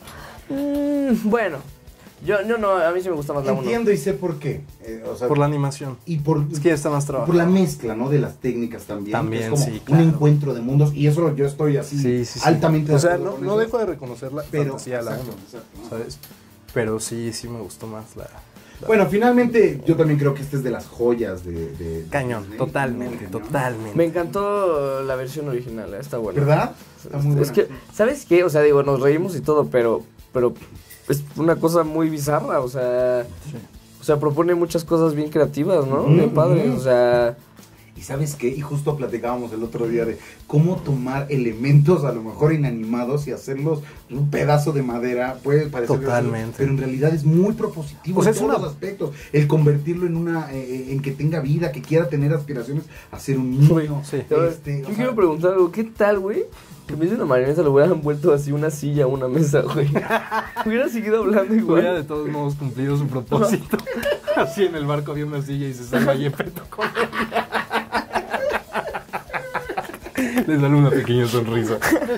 Speaker 1: Mm, bueno, yo, yo no, a mí sí me gusta más la uno.
Speaker 3: Entiendo y sé por qué. eh, o sea,
Speaker 2: Por la animación.
Speaker 3: y por,
Speaker 2: Es que ya está más trabajo.
Speaker 3: por la mezcla, ¿no? De las técnicas también.
Speaker 2: También,
Speaker 3: es como
Speaker 2: sí, claro.
Speaker 3: un encuentro de mundos. Y eso yo estoy así
Speaker 2: Sí, sí, sí.
Speaker 3: altamente de
Speaker 2: O sea,
Speaker 3: acuerdo
Speaker 2: no,
Speaker 3: con
Speaker 2: no
Speaker 3: eso.
Speaker 2: dejo de reconocer la
Speaker 3: Pero,
Speaker 2: fantasía la
Speaker 3: exacto,
Speaker 2: uno,
Speaker 3: exacto, ¿no?
Speaker 2: ¿sabes? Pero sí, sí me gustó más la... la-
Speaker 3: Bueno, finalmente yo también creo que esta es de las joyas de... de- de
Speaker 2: Cañón,
Speaker 3: Disney.
Speaker 2: totalmente,
Speaker 3: Cañón.
Speaker 2: totalmente.
Speaker 1: Me encantó la versión original, eh, está buena.
Speaker 3: ¿Verdad? Está muy
Speaker 1: Es
Speaker 3: buena.
Speaker 1: que, ¿sabes qué? O sea, digo, nos reímos y todo, pero, pero es una cosa muy bizarra, o sea, o sea, propone muchas cosas bien creativas, ¿no?
Speaker 3: Ujú,
Speaker 1: Bien padres,
Speaker 3: ujú.
Speaker 1: o sea,
Speaker 3: Y sabes qué, y justo platicábamos el otro día de cómo tomar elementos a lo mejor inanimados y hacerlos un pedazo de madera, puede parecer
Speaker 2: Totalmente.
Speaker 3: gracioso, pero en realidad es muy propositivo
Speaker 2: O sea,
Speaker 3: en
Speaker 2: es
Speaker 3: todos
Speaker 2: una-
Speaker 3: los aspectos. El convertirlo en una, eh, en que tenga vida, que quiera tener aspiraciones a ser un niño.
Speaker 2: Sí.
Speaker 3: Este,
Speaker 1: yo
Speaker 3: o sea,
Speaker 1: quiero preguntar algo, ¿qué tal, güey? Que en vez de una marioneta lo hubieran vuelto así una silla, una mesa, güey. Hubiera seguido hablando igual.
Speaker 2: Hubiera de todos modos cumplido su propósito. Así en el barco había una silla y se salva Gepetto con ella. Le sale una pequeña sonrisa.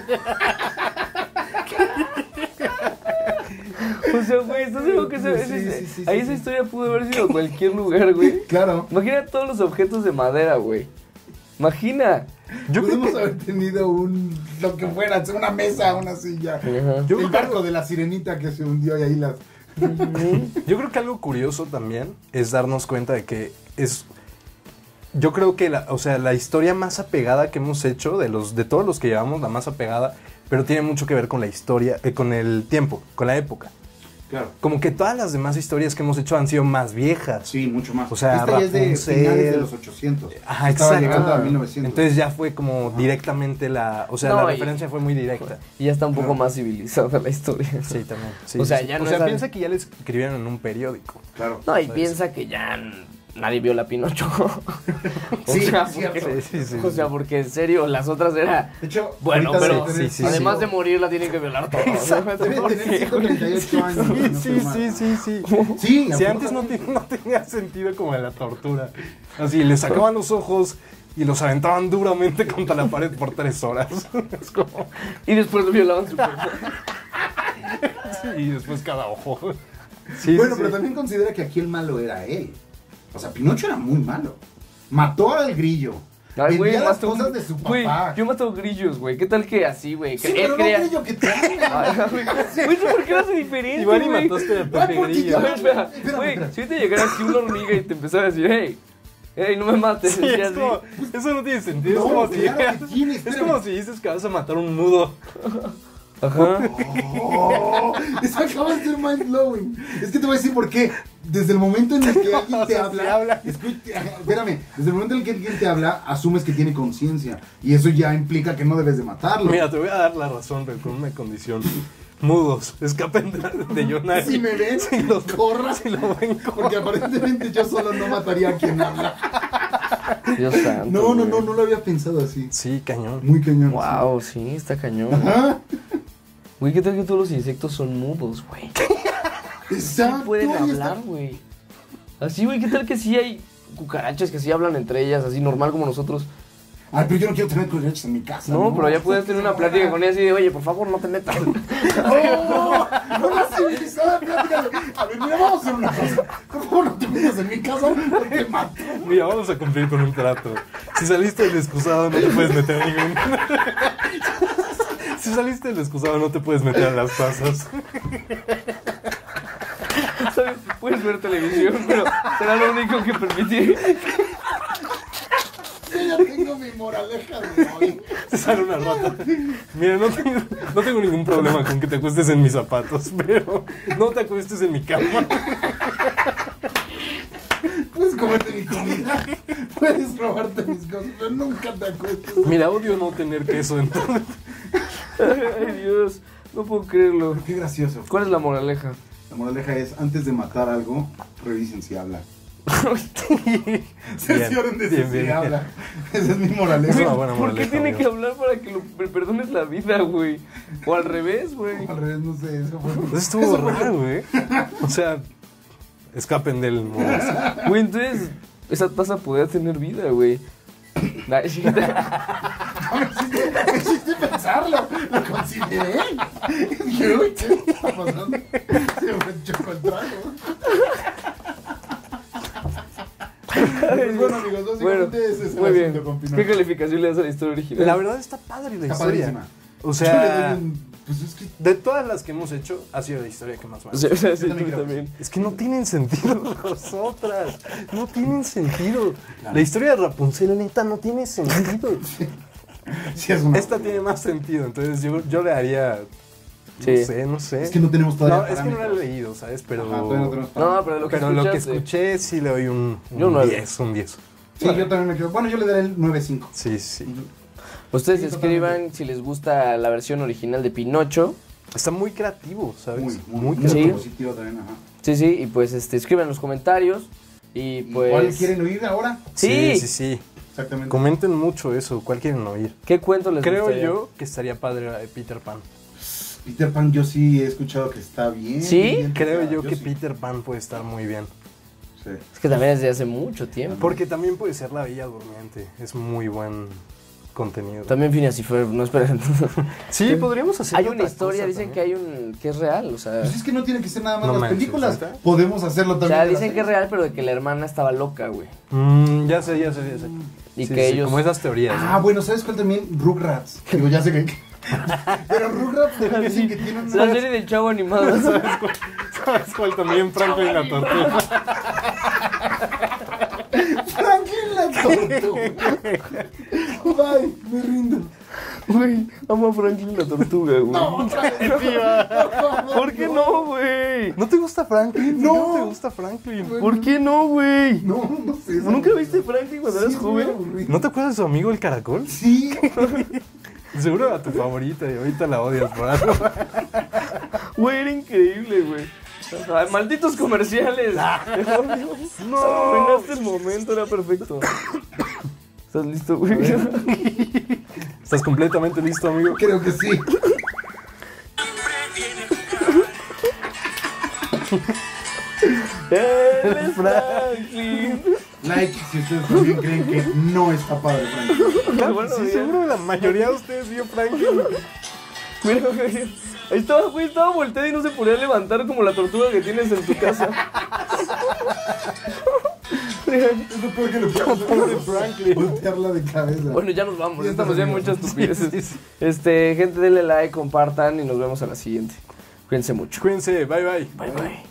Speaker 1: O sea, güey, ¿estás seguro que ese-
Speaker 3: Sí,
Speaker 1: ese-
Speaker 3: sí, sí,
Speaker 1: ahí
Speaker 3: sí,
Speaker 1: esa
Speaker 3: sí.
Speaker 1: historia pudo haber sido cualquier lugar, güey?
Speaker 3: Claro.
Speaker 1: Imagina todos los objetos de madera, güey. Imagina.
Speaker 2: Yo creo
Speaker 3: Pudimos
Speaker 2: que...
Speaker 3: haber tenido un, lo que fuera, una mesa, una silla.
Speaker 1: Ajá.
Speaker 2: Yo
Speaker 3: el
Speaker 2: creo que
Speaker 3: barco de la sirenita que se hundió y ahí las...
Speaker 2: Yo creo que algo curioso también es darnos cuenta de que es... Yo creo que la, o sea, la historia más apegada que hemos hecho, de los de todos los que llevamos, la más apegada, pero tiene mucho que ver con la historia, eh, con el tiempo, con la época.
Speaker 3: Claro.
Speaker 2: Como que todas las demás historias que hemos hecho han sido más viejas.
Speaker 3: Sí, mucho más.
Speaker 2: O sea,
Speaker 3: esta ya es de
Speaker 2: Rapunzel.
Speaker 3: finales de los ochocientos.
Speaker 2: Ajá,
Speaker 3: Estaba
Speaker 2: exacto.
Speaker 3: llegando a mil novecientos.
Speaker 2: Entonces ya fue como directamente la... O sea,
Speaker 1: No,
Speaker 2: la
Speaker 1: y-
Speaker 2: referencia fue muy directa.
Speaker 1: Y ya está un poco
Speaker 3: Claro.
Speaker 1: más civilizada la historia.
Speaker 2: Sí, también. Sí,
Speaker 1: O sea,
Speaker 2: sí.
Speaker 1: ya
Speaker 2: O
Speaker 1: no
Speaker 2: sea,
Speaker 1: es-
Speaker 2: piensa que ya les escribieron en un periódico.
Speaker 3: Claro.
Speaker 1: No, y
Speaker 2: ¿Sabes?
Speaker 1: piensa que ya n- nadie vio la Pinocho. o
Speaker 3: Sí,
Speaker 1: sea,
Speaker 3: es cierto.
Speaker 1: porque,
Speaker 2: Sí, sí, sí,
Speaker 1: o sea,
Speaker 2: sí.
Speaker 1: porque en serio, las otras era...
Speaker 3: De hecho,
Speaker 1: Bueno,
Speaker 3: ahorita
Speaker 1: pero
Speaker 3: debe tener-
Speaker 2: sí, sí,
Speaker 1: además
Speaker 2: sí.
Speaker 1: de morir la tienen que violar todos.
Speaker 3: Debe
Speaker 1: ¿Por
Speaker 3: tener
Speaker 1: qué,
Speaker 3: ciento treinta y ocho años.
Speaker 2: Sí,
Speaker 3: no
Speaker 2: sí,
Speaker 3: sé más.
Speaker 2: sí, sí, sí.
Speaker 3: Sí,
Speaker 2: Si antes no, te- no tenía sentido como de la tortura. Así, le sacaban los ojos y los aventaban duramente contra la pared por tres horas. Es como...
Speaker 1: Y después lo violaban su cuerpo.
Speaker 2: Y después cada ojo. Sí,
Speaker 3: Bueno,
Speaker 2: sí,
Speaker 3: pero
Speaker 2: sí.
Speaker 3: también considera que aquí el malo era él. O sea, Pinocho era muy malo. Mató al grillo.
Speaker 1: Ay, güey,
Speaker 3: vendía las
Speaker 1: mató un-
Speaker 3: cosas de su
Speaker 1: Güey,
Speaker 3: papá.
Speaker 1: yo mato grillos, güey. ¿Qué tal que así, güey? Que
Speaker 3: Sí, pero
Speaker 1: él
Speaker 3: no
Speaker 1: crea...
Speaker 3: grillo que te habla.
Speaker 1: Ay, güey, güey, ¿eso por qué lo hace diferente,
Speaker 2: Igual y
Speaker 1: güey?
Speaker 2: mataste a
Speaker 3: Ah,
Speaker 2: Pepe
Speaker 3: porque
Speaker 2: Grillo.
Speaker 3: yo-
Speaker 1: A ver, espera,
Speaker 3: Espérame,
Speaker 1: güey,
Speaker 3: espérame.
Speaker 1: si ahorita llegara aquí una hormiga y te empezara a decir, hey, hey, no me mates,
Speaker 2: Sí,
Speaker 1: y
Speaker 2: es
Speaker 1: así.
Speaker 2: como, eso no tiene sentido.
Speaker 3: No,
Speaker 2: es como, si,
Speaker 3: claro que tiene,
Speaker 2: es
Speaker 3: espérame.
Speaker 2: como si dices que vas a matar un mudo.
Speaker 1: Ajá.
Speaker 3: Oh, eso acaba de ser mind blowing. Es que te voy a decir por qué. Desde el momento en el que alguien
Speaker 2: O
Speaker 3: te
Speaker 2: sea,
Speaker 3: habla,
Speaker 2: si habla.
Speaker 3: escucha, ajá, espérame, desde el momento en el que alguien te habla, asumes que tiene conciencia y eso ya implica que no debes de matarlo.
Speaker 2: Mira, te voy a dar la razón, pero con una condición. Mudos, escapen de, de Yonari.
Speaker 3: Si me ven,
Speaker 2: Si los
Speaker 3: corra.
Speaker 2: Si lo ven, corra.
Speaker 3: Porque aparentemente yo solo no mataría a quien habla.
Speaker 1: Dios santo.
Speaker 3: No, no,
Speaker 1: güey.
Speaker 3: no, no lo había pensado así.
Speaker 2: Sí, cañón.
Speaker 3: Muy cañón.
Speaker 1: Wow, sí, está cañón.
Speaker 3: Ajá.
Speaker 1: Güey, ¿qué tal que todos los insectos son mudos, güey?
Speaker 3: Exacto.
Speaker 1: Sí pueden
Speaker 3: ahí está.
Speaker 1: hablar, güey. Así, güey, ¿qué tal que sí hay cucarachas que sí hablan entre ellas, así normal como nosotros?
Speaker 3: Ay, pero yo no quiero tener cucarachas en mi casa.
Speaker 1: No, pero ya puedes tener una plática con ella así de, oye, por favor, no te metas.
Speaker 3: No, no, no, civilizada plática. A ver, mira, vamos a hacer una cosa. Por favor, no te metas en mi casa, no te mato.
Speaker 2: Mira, vamos a cumplir con un trato. Si saliste del excusado, no te puedes meter a ningún. Si saliste del excusado, no te puedes meter a las tazas.
Speaker 1: ¿Sabes? Puedes ver televisión, pero será lo único que permitir.
Speaker 3: Yo ya tengo mi moraleja de hoy.
Speaker 2: Te sale una rata. Mira, no tengo, no tengo ningún problema con que te acuestes en mis zapatos, pero no te acuestes en mi cama.
Speaker 3: Puedes comerte mi comida, puedes robarte mis cosas, pero nunca te acuestes.
Speaker 2: Mira, odio no tener queso entonces.
Speaker 1: Ay, Dios, no puedo creerlo.
Speaker 3: Qué gracioso.
Speaker 1: ¿Cuál es la moraleja?
Speaker 3: La moraleja es, antes de matar algo, revisen si habla.
Speaker 2: Bien,
Speaker 3: Cercioren de si
Speaker 2: bien,
Speaker 3: sí
Speaker 2: bien.
Speaker 3: habla. Esa es mi moraleja.
Speaker 2: Es una buena
Speaker 1: ¿Por qué
Speaker 2: moraleja,
Speaker 1: tiene
Speaker 2: amigo.
Speaker 1: que hablar para que lo me perdones la vida, güey? O al revés, güey.
Speaker 3: Al revés, no sé, eso fue.
Speaker 2: Eso estuvo
Speaker 3: eso fue-
Speaker 2: raro, güey. O sea, escapen del mundo.
Speaker 1: Güey, entonces esa taza podría tener vida, güey. Nah,
Speaker 3: No, me hiciste, me hiciste pensarlo, lo consideré. Dije, uy, ¿qué está pasando? Se me chocó el trago. Pues bueno, amigos,
Speaker 1: Bueno,
Speaker 3: básicamente ese es el
Speaker 1: muy bien.
Speaker 3: asunto con Pinocho.
Speaker 1: ¿Qué calificación le das a la historia original?
Speaker 2: La verdad está padre la
Speaker 3: Está
Speaker 2: historia.
Speaker 3: padrísima.
Speaker 2: O
Speaker 3: Yo
Speaker 2: sea,
Speaker 3: le doy un- pues es que
Speaker 2: de todas las que hemos hecho, ha sido la historia que más me ha
Speaker 1: O sea, o sea, sí,
Speaker 3: Yo también
Speaker 1: tú
Speaker 3: creo.
Speaker 1: también.
Speaker 2: Es que no tienen sentido las otras. No tienen sentido. La historia de Rapunzel, neta, no tiene sentido.
Speaker 3: sí es una
Speaker 2: Esta tiene más sentido, entonces yo, yo le daría. No
Speaker 1: Sí.
Speaker 2: sé, no sé.
Speaker 3: Es que no tenemos todavía
Speaker 2: No, es que no la he
Speaker 3: parámetros.
Speaker 2: leído, ¿sabes? Pero.
Speaker 3: Ajá, todavía no tenemos
Speaker 1: No,
Speaker 3: parámetros.
Speaker 1: pero lo que
Speaker 2: pero lo que
Speaker 1: escuchaste.
Speaker 2: escuché sí le doy un,
Speaker 1: Yo un
Speaker 2: un
Speaker 1: nueve.
Speaker 2: diez, un diez.
Speaker 3: Sí, yo también me quedo. Bueno, yo le daré el nueve cinco.
Speaker 2: Sí, sí.
Speaker 1: Ustedes
Speaker 3: Sí,
Speaker 1: escriban
Speaker 3: totalmente.
Speaker 1: si les gusta la versión original de Pinocho.
Speaker 2: Está muy creativo, ¿sabes?
Speaker 3: Muy, muy,
Speaker 2: muy
Speaker 3: muy
Speaker 1: Sí.
Speaker 3: positivo también, ajá.
Speaker 1: Sí, sí, y pues este, escriban en los comentarios. Y
Speaker 3: ¿Y
Speaker 1: pues.
Speaker 3: ¿Cuál quieren oír ahora?
Speaker 1: Sí.
Speaker 2: Sí, sí, sí.
Speaker 3: Exactamente.
Speaker 2: Comenten mucho eso, ¿cuál quieren oír?
Speaker 1: ¿Qué cuento les
Speaker 2: Creo
Speaker 1: gustaría?
Speaker 2: yo que estaría padre la de Peter Pan.
Speaker 3: Peter Pan, yo sí he escuchado que está bien.
Speaker 1: ¿Sí?
Speaker 3: bien
Speaker 2: Creo
Speaker 3: pensada.
Speaker 2: yo que
Speaker 3: sí.
Speaker 2: Peter Pan puede estar muy bien.
Speaker 3: Sí.
Speaker 1: Es que también es de hace mucho tiempo.
Speaker 2: Porque también puede ser La Bella Durmiente. Es muy buen contenido.
Speaker 1: También Phineas y Ferb, no esperen.
Speaker 2: Sí, podríamos hacer
Speaker 1: Hay una historia, dicen que hay un que es real, o sea,
Speaker 3: Pues es que no tiene que ser nada más
Speaker 2: No
Speaker 3: las
Speaker 2: manches,
Speaker 3: películas.
Speaker 2: ¿neta?
Speaker 3: Podemos hacerlo
Speaker 1: o
Speaker 3: también.
Speaker 1: sea,
Speaker 3: de las
Speaker 1: dicen que es
Speaker 3: series.
Speaker 1: real, pero de que la hermana estaba loca, güey.
Speaker 2: Mm, ya sé, ya sé, ya sé.
Speaker 1: Y
Speaker 2: Sí,
Speaker 1: que
Speaker 2: sí,
Speaker 1: ellos
Speaker 2: como esas teorías.
Speaker 3: Ah,
Speaker 2: ¿no?
Speaker 3: bueno, ¿sabes cuál también? Rugrats. Digo, ya sé que. Pero Rugrats también dicen que tiene
Speaker 1: la
Speaker 3: una.
Speaker 1: serie del chavo animado.
Speaker 2: ¿Sabes cuál también? Franklin la tortuga.
Speaker 3: Franklin la tortuga. Bye, me rindo.
Speaker 1: Güey, amo a Franklin la tortuga, güey.
Speaker 3: No, otra vez. Por favor,
Speaker 1: ¿Por qué no, güey?
Speaker 2: ¿No te gusta Franklin?
Speaker 3: No.
Speaker 2: ¿No te gusta Franklin?
Speaker 1: ¿Por qué no, güey?
Speaker 3: No, no sé.
Speaker 1: ¿Nunca viste Franklin cuando
Speaker 3: Sí,
Speaker 1: eras
Speaker 3: es muy
Speaker 1: joven?
Speaker 3: aburrido.
Speaker 2: ¿No te acuerdas de su amigo el caracol?
Speaker 3: Sí.
Speaker 2: Seguro era tu favorita y ahorita la odias por algo.
Speaker 1: Güey, era increíble, güey. Ay, malditos comerciales. No, arruinaste el momento, era perfecto. ¿Estás listo, güey?
Speaker 2: ¿Estás completamente listo, amigo?
Speaker 3: Creo que sí.
Speaker 1: Él es Franklin.
Speaker 3: Like si ustedes también creen que no está padre Franklin.
Speaker 2: Claro,
Speaker 1: Bueno,
Speaker 2: sí,
Speaker 1: bien.
Speaker 2: seguro la mayoría de ustedes vio Franklin.
Speaker 1: Mira, güey. Ahí estaba, güey, estaba volteado y no se podía levantar como la tortuga que tienes en tu casa.
Speaker 3: Es lo peor que le puedo hacer.
Speaker 2: Pobre Franklin.
Speaker 3: Voltearla de cabeza.
Speaker 1: Bueno, ya nos vamos,
Speaker 3: Ya
Speaker 1: estamos ya en
Speaker 3: estamos
Speaker 1: muchas
Speaker 3: bien.
Speaker 1: estupideces.
Speaker 2: Sí, sí, sí.
Speaker 1: Este, gente, denle like, compartan y nos vemos a la siguiente. Cuídense mucho.
Speaker 2: Cuídense, bye bye.
Speaker 1: Bye, bye.